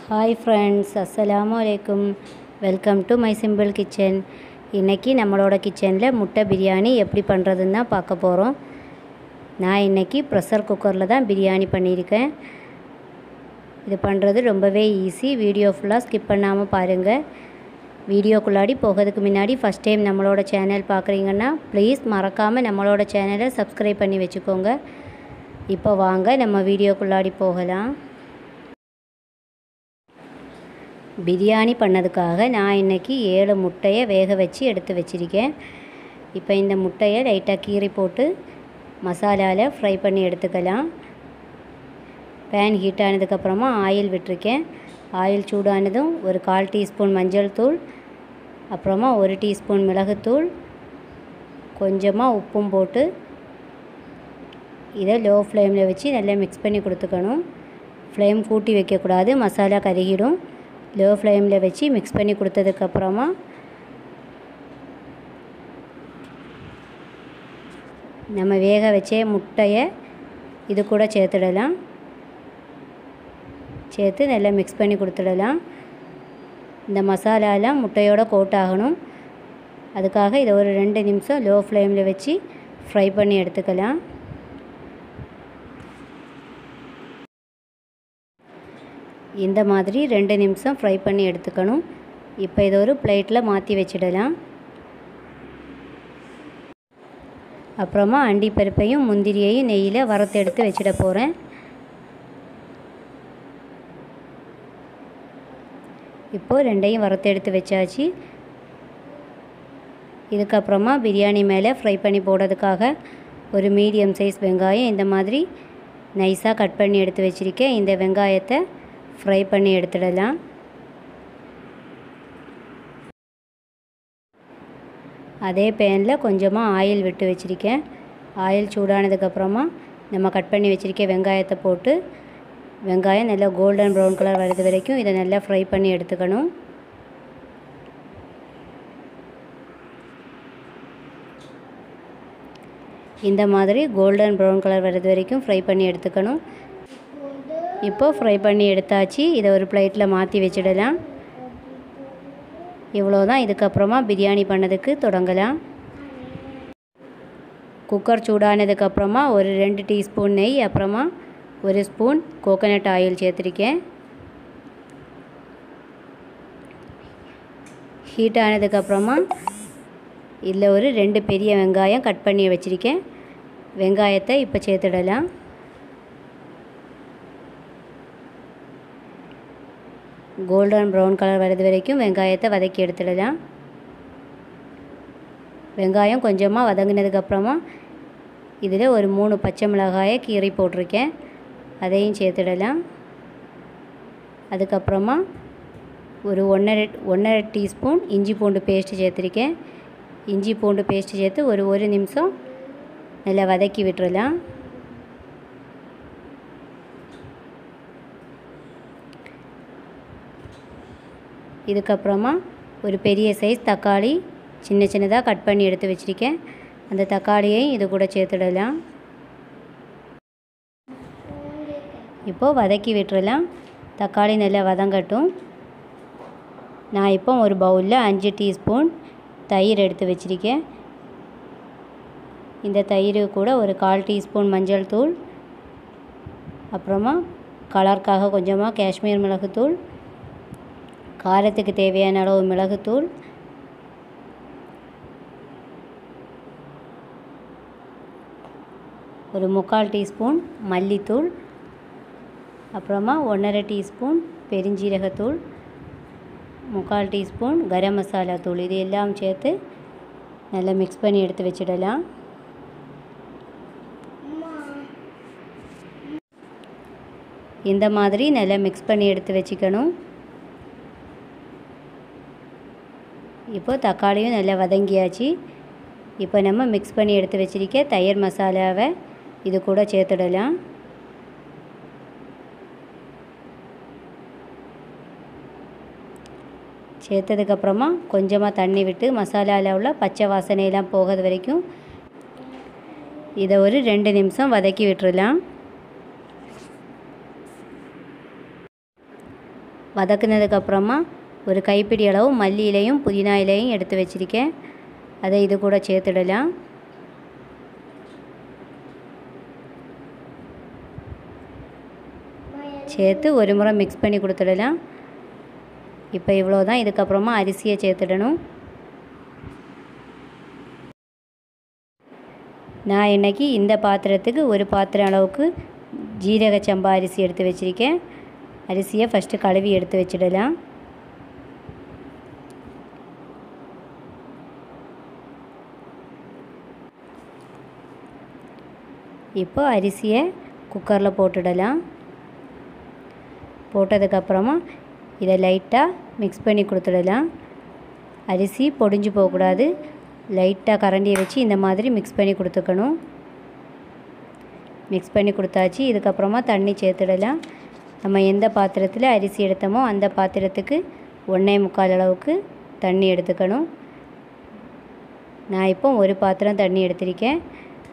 Hi friends, அஸ்ஸலாமு அலைக்கும். Welcome to my simple kitchen. இன்றைக்கி நம்மளோட கிச்சனில் முட்டை பிரியாணி எப்படி பண்ணுறதுன்னு தான் பார்க்க போகிறோம். நான் இன்றைக்கி ப்ரெஷர் குக்கரில் தான் பிரியாணி பண்ணியிருக்கேன். இது பண்ணுறது ரொம்பவே ஈஸி. வீடியோ ஃபுல்லாக ஸ்கிப் பண்ணாமல் பாருங்கள். வீடியோக்குள்ளாடி போகிறதுக்கு முன்னாடி ஃபஸ்ட் டைம் நம்மளோட சேனல் பார்க்குறீங்கன்னா ப்ளீஸ் மறக்காமல் நம்மளோட சேனலை சப்ஸ்கிரைப் பண்ணி வச்சுக்கோங்க. இப்போ வாங்க நம்ம வீடியோக்குள்ளாடி போகலாம். பிரியாணி பண்ணதுக்காக நான் இன்றைக்கி 7 முட்டையை வேக வச்சு எடுத்து வச்சுருக்கேன். இப்போ இந்த முட்டையை லைட்டாக கீறி போட்டு மசாலாவில் ஃப்ரை பண்ணி எடுத்துக்கலாம். பேன் ஹீட் ஆனதுக்கப்புறமா ஆயில் விட்டுருக்கேன். ஆயில் சூடானதும் ஒரு 1/4 டீஸ்பூன் மஞ்சள் தூள், அப்புறமா 1 டீஸ்பூன் மிளகுத்தூள், கொஞ்சமாக உப்பும் போட்டு இதை லோ ஃப்ளேமில் வச்சு நல்லா மிக்ஸ் பண்ணி கொடுத்துக்கணும். ஃப்ளேம் கூட்டி வைக்கக்கூடாது, மசாலா கருகிடும். லோ ஃப்ளேமில் வச்சு மிக்ஸ் பண்ணி கொடுத்ததுக்கப்புறமா நம்ம வேக வச்ச முட்டையை இது கூட சேர்த்துடலாம். சேர்த்து நல்லா மிக்ஸ் பண்ணி கொடுத்துடலாம். இந்த மசாலாலாம் முட்டையோட கோட் ஆகணும். அதுக்காக இதை ஒரு 2 நிமிஷம் லோ ஃப்ளேமில் வச்சு ஃப்ரை பண்ணி எடுத்துக்கலாம். இந்த மாதிரி 2 நிமிஷம் ஃப்ரை பண்ணி எடுத்துக்கணும். இப்போ இதை ஒரு பிளேட்டில் மாற்றி வச்சிடலாம். அப்புறமா அண்டிப்பருப்பையும் முந்திரியையும் நெய்யில் வறுத்து எடுத்து வச்சிட போகிறேன். இப்போது 2ஐயும் வறுத்து எடுத்து வச்சாச்சு. இதுக்கப்புறமா பிரியாணி மேலே ஃப்ரை பண்ணி போடுறதுக்காக ஒரு மீடியம் சைஸ் வெங்காயம் இந்த மாதிரி நைஸாக கட் பண்ணி எடுத்து வச்சுருக்கேன். இந்த வெங்காயத்தை ஃப்ரை பண்ணி எடுத்துடலாம். அதே பேனில் கொஞ்சமாக ஆயில் விட்டு வச்சுருக்கேன். ஆயில் சூடானதுக்கப்புறமா நம்ம கட் பண்ணி வச்சுருக்க வெங்காயத்தை போட்டு வெங்காயம் நல்லா கோல்டன் ப்ரௌன் கலர் வர்றது வரைக்கும் இதை நல்லா ஃப்ரை பண்ணி எடுத்துக்கணும். இந்த மாதிரி கோல்டன் ப்ரௌன் கலர் வர்றது வரைக்கும் ஃப்ரை பண்ணி எடுத்துக்கணும். இப்போது ஃப்ரை பண்ணி எடுத்தாச்சு. இதை ஒரு பிளேட்டில் மாற்றி வச்சிடலாம். இவ்வளோதான். இதுக்கப்புறமா பிரியாணி பண்ணதுக்கு தொடங்கலாம். குக்கர் சூடானதுக்கப்புறமா ஒரு 2 டீஸ்பூன் நெய், அப்புறமா 1 ஸ்பூன் கோகோனட் ஆயில் சேர்த்துருக்கேன். ஹீட் ஆனதுக்கப்புறமா இதில் ஒரு 2 பெரிய வெங்காயம் கட் பண்ணி வச்சுருக்கேன். வெங்காயத்தை இப்போ சேர்த்துடலாம். கோல்டன் ப்ரௌன் கலர் வர்றது வரைக்கும் வெங்காயத்தை வதக்கி எடுத்துடலாம். வெங்காயம் கொஞ்சமாக வதங்கினதுக்கப்புறமா இதில் ஒரு 3 பச்சை மிளகாயை கீறி போட்டிருக்கேன். அதையும் சேர்த்துடலாம். அதுக்கப்புறமா ஒரு 1.5 டீஸ்பூன் இஞ்சி பூண்டு பேஸ்ட்டு சேர்த்துருக்கேன். இஞ்சி பூண்டு பேஸ்ட்டு சேர்த்து ஒரு 1 நிமிஷம் நல்லா வதக்கி விட்டுறலாம். இதுக்கப்புறமா ஒரு பெரிய சைஸ் தக்காளி சின்ன சின்னதாக கட் பண்ணி எடுத்து வச்சுருக்கேன். அந்த தக்காளியையும் இது கூட சேர்த்துடலாம். இப்போது வதக்கி விட்டுறலாம். தக்காளி நல்லா வதங்கட்டும். நான் இப்போ ஒரு பவுலில் 5 டீஸ்பூன் தயிர் எடுத்து வச்சுருக்கேன். இந்த தயிர் கூட ஒரு 1/4 டீஸ்பூன் மஞ்சள் தூள், அப்புறமா கலருக்காக கொஞ்சமாக காஷ்மீர் மிளகுத்தூள், காரத்துக்கு தேவையான அளவு மிளகுத்தூள், ஒரு 3/4 டீஸ்பூன் மல்லித்தூள், அப்புறமா 1.5 டீஸ்பூன் பெருஞ்சீரகத்தூள், 3/4 டீஸ்பூன் கரம் மசாலா தூள், இது எல்லாம் சேர்த்து நல்லா மிக்ஸ் பண்ணி எடுத்து வச்சிடலாம். இந்த மாதிரி நல்லா மிக்ஸ் பண்ணி எடுத்து வச்சுக்கணும். இப்போ தக்காளியும் நல்லா வதங்கியாச்சு. இப்போ நம்ம மிக்ஸ் பண்ணி எடுத்து வச்சிருக்க தயிர் மசாலாவை இது கூட சேர்த்துடலாம். சேர்த்ததுக்கப்புறமா கொஞ்சமாக தண்ணி விட்டு மசாலாவில் உள்ள பச்சை வாசனையெல்லாம் போகிறது வரைக்கும் இதை ஒரு 2 நிமிஷம் வதக்கி விட்டுறலாம். வதக்குனதுக்கப்புறமா ஒரு கைப்பிடி அளவு மல்லி இலையும் புதினா இலையும் எடுத்து வச்சுருக்கேன். அதை இது கூட சேர்த்துடலாம். சேர்த்து ஒரு முறை மிக்ஸ் பண்ணி கொடுத்துடலாம். இப்போ இவ்வளோ தான். இதுக்கப்புறமா அரிசியை சேர்த்துடணும். நான் இன்றைக்கி இந்த பாத்திரத்துக்கு ஒரு பாத்திரம் அளவுக்கு ஜீரக சம்பா அரிசி எடுத்து வச்சுருக்கேன். அரிசியை ஃபஸ்ட்டு கழுவி எடுத்து வச்சிடலாம். இப்போ அரிசியை குக்கரில் போட்டுடலாம். போட்டதுக்கப்புறமா இதை லைட்டாக மிக்ஸ் பண்ணி கொடுத்துடலாம். அரிசி பொடிஞ்சு போகக்கூடாது. லைட்டாக கரண்டியை வச்சு இந்த மாதிரி மிக்ஸ் பண்ணி கொடுத்துக்கணும். மிக்ஸ் பண்ணி கொடுத்தாச்சு. இதுக்கப்புறமா தண்ணி சேர்த்துடலாம். நம்ம எந்த பாத்திரத்தில் அரிசி எடுத்தோமோ அந்த பாத்திரத்துக்கு 1.25 அளவுக்கு தண்ணி எடுத்துக்கணும். நான் இப்போ ஒரு பாத்திரம் தண்ணி எடுத்திருக்கேன்.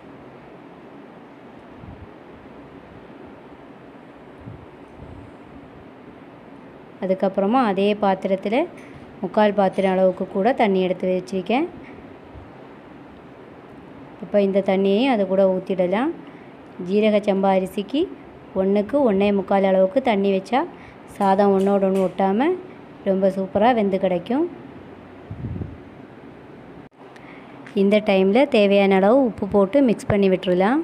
அதுக்கப்புறமா அதே பாத்திரத்தில் 3/4 பாத்திரம் அளவுக்கு கூட தண்ணி எடுத்து வச்சுருக்கேன். இப்போ இந்த தண்ணியையும் அது கூட ஊற்றிடலாம். ஜீரக சம்பா அரிசிக்கு 1க்கு 1.25 அளவுக்கு தண்ணி வச்சா சாதம் ஒன்றோட ஒன்று ஒட்டாமல் ரொம்ப சூப்பராக வெந்து கிடைக்கும். இந்த டைமில் தேவையான அளவு உப்பு போட்டு மிக்ஸ் பண்ணி விட்டுறலாம்.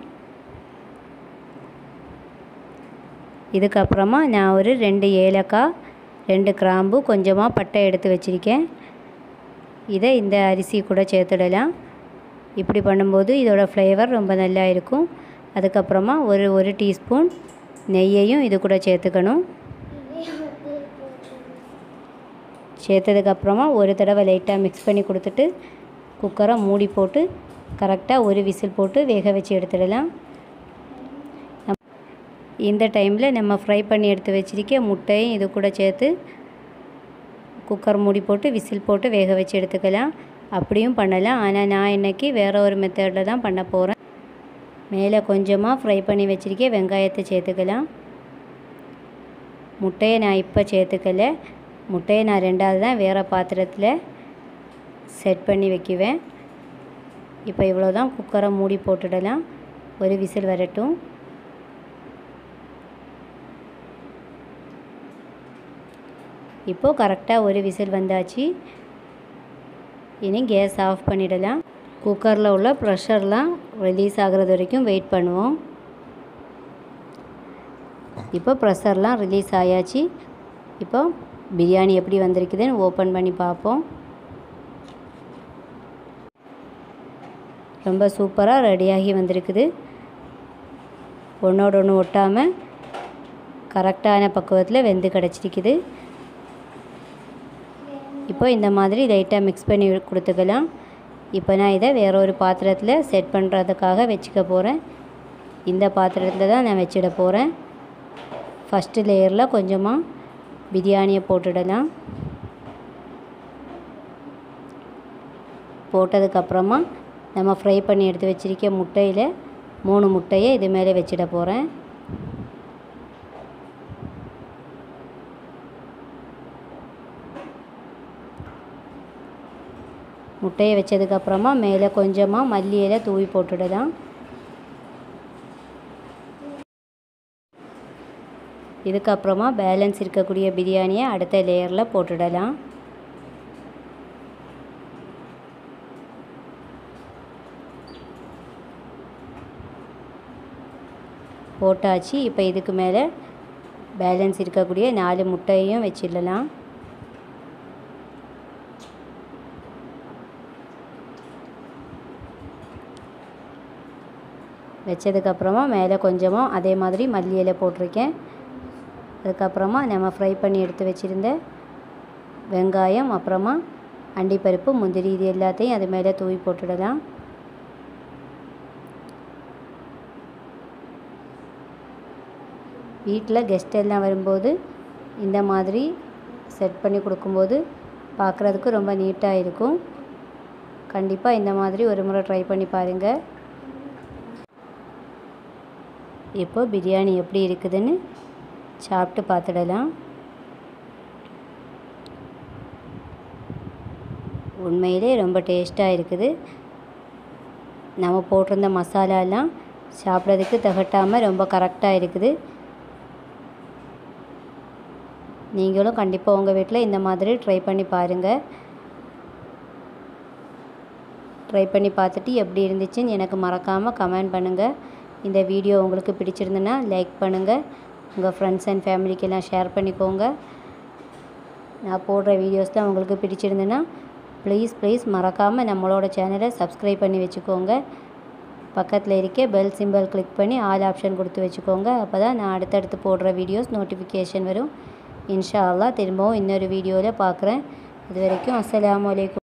இதுக்கப்புறமா நான் ஒரு 2 ஏலக்காய், 2 கிராம்பு, கொஞ்சமாக பட்டை எடுத்து வச்சுருக்கேன். இதை இந்த அரிசி கூட சேர்த்துடலாம். இப்படி பண்ணும்போது இதோட ஃப்ளேவர் ரொம்ப நல்லா இருக்கும். அதுக்கப்புறமா ஒரு டீஸ்பூன் நெய்யையும் இது கூட சேர்த்துக்கணும். சேர்த்ததுக்கப்புறமா ஒரு தடவை லைட்டாக மிக்ஸ் பண்ணி கொடுத்துட்டு குக்கரை மூடி போட்டு கரெக்டாக ஒரு விசில் போட்டு வேக வச்சு எடுத்துடலாம். இந்த டைமில் நம்ம ஃப்ரை பண்ணி எடுத்து வச்சுருக்க முட்டையும் இது கூட சேர்த்து குக்கர் மூடி போட்டு விசில் போட்டு வேக வச்சு எடுத்துக்கலாம். அப்படியும் பண்ணலாம். ஆனால் நான் இன்றைக்கி வேறு ஒரு மெத்தடில் தான் பண்ண போகிறேன். மேலே கொஞ்சமாக ஃப்ரை பண்ணி வச்சுருக்க வெங்காயத்தை சேர்த்துக்கலாம். முட்டையை நான் இப்போ சேர்த்துக்கல. முட்டையை நான் 2வது தான் வேறு பாத்திரத்தில் செட் பண்ணி வைக்குவேன். இப்போ இவ்வளோ தான். குக்கரை மூடி போட்டுடலாம். ஒரு விசில் வரட்டும். இப்போது கரெக்டாக ஒரு விசில் வந்தாச்சு. இனி கேஸ் ஆஃப் பண்ணிடலாம். குக்கரில் உள்ள ப்ரெஷர்லாம் ரிலீஸ் ஆகிறது வரைக்கும் வெயிட் பண்ணுவோம். இப்போ ப்ரெஷர்லாம் ரிலீஸ் ஆயாச்சு. இப்போ பிரியாணி எப்படி வந்திருக்குதுன்னு ஓப்பன் பண்ணி பார்ப்போம். ரொம்ப சூப்பராக ரெடியாகி வந்திருக்குது. ஒன்றோட ஒன்று ஒட்டாமல் கரெக்டான பக்குவத்தில் வெந்து கிடச்சிருக்குது. இப்போ இந்த மாதிரி லைட்டாக மிக்ஸ் பண்ணி கொடுத்துக்கலாம். இப்போ நான் இதை வேற ஒரு பாத்திரத்தில் செட் பண்ணுறதுக்காக வச்சுக்க போகிறேன். இந்த பாத்திரத்தில் தான் நான் வச்சிட போகிறேன். ஃபஸ்ட்டு லேயரில் கொஞ்சமாக பிரியாணியை போட்டுடலாம். போட்டதுக்கப்புறமா நம்ம ஃப்ரை பண்ணி எடுத்து வச்சுருக்க முட்டையில் 3 முட்டையை இது மேலே வச்சிட போகிறேன். முட்டையை வச்சதுக்கப்புறமா மேலே கொஞ்சமாக மல்லி இலை தூவி போட்டுடலாம். இதுக்கப்புறமா பேலன்ஸ் இருக்கக்கூடிய பிரியாணியை அடுத்த லேயரில் போட்டுடலாம். போட்டாச்சு. இப்போ இதுக்கு மேலே பேலன்ஸ் இருக்கக்கூடிய 4 முட்டையையும் வச்சிடலாம். வச்சதுக்கப்புறமா மேலே கொஞ்சமாக அதே மாதிரி மல்லி இலை போட்டிருக்கேன். அதுக்கப்புறமா நம்ம ஃப்ரை பண்ணி எடுத்து வச்சுருந்த வெங்காயம், அப்புறமா அண்டிப்பருப்பு, முந்திரி இது எல்லாத்தையும் அது மேலே தூவி போட்டுடலாம். வீட்டில் கெஸ்ட் எல்லாம் வரும்போது இந்த மாதிரி செட் பண்ணி கொடுக்கும்போது பார்க்குறதுக்கு ரொம்ப நீட்டாக இருக்கும். கண்டிப்பாக இந்த மாதிரி ஒரு முறை ட்ரை பண்ணி பாருங்கள். இப்போ பிரியாணி எப்படி இருக்குதுன்னு சாப்பிட்டு பார்த்துடலாம். உண்மையிலே ரொம்ப டேஸ்ட்டாக இருக்குது. நம்ம போட்டிருந்த மசாலாலாம் சாப்பிட்றதுக்கு திகட்டாமல் ரொம்ப கரெக்டாக இருக்குது. நீங்களும் கண்டிப்பாக உங்கள் வீட்டில் இந்த மாதிரி ட்ரை பண்ணி பாருங்கள். ட்ரை பண்ணி பார்த்துட்டு எப்படி இருந்துச்சுன்னு எனக்கு மறக்காமல் கமெண்ட் பண்ணுங்கள். இந்த வீடியோ உங்களுக்கு பிடிச்சிருந்துன்னா லைக் பண்ணுங்கள். உங்கள் ஃப்ரெண்ட்ஸ் அண்ட் ஃபேமிலிக்கெல்லாம் ஷேர் பண்ணிக்கோங்க. நான் போடுற வீடியோஸ்லாம் உங்களுக்கு பிடிச்சிருந்துன்னா ப்ளீஸ் மறக்காமல் நம்மளோட சேனலை சப்ஸ்கிரைப் பண்ணி வச்சுக்கோங்க. பக்கத்தில் இருக்க பெல் சிம்பல் கிளிக் பண்ணி ஆல் ஆப்ஷன் கொடுத்து வச்சுக்கோங்க. அப்போ தான் நான் அடுத்தடுத்து போடுற வீடியோஸ் நோட்டிஃபிகேஷன் வரும். இன்ஷா அல்லாஹ் திரும்பவும் இன்னொரு வீடியோவில் பார்க்குறேன். அது வரைக்கும் அஸ்ஸலாமு அலைக்கும்.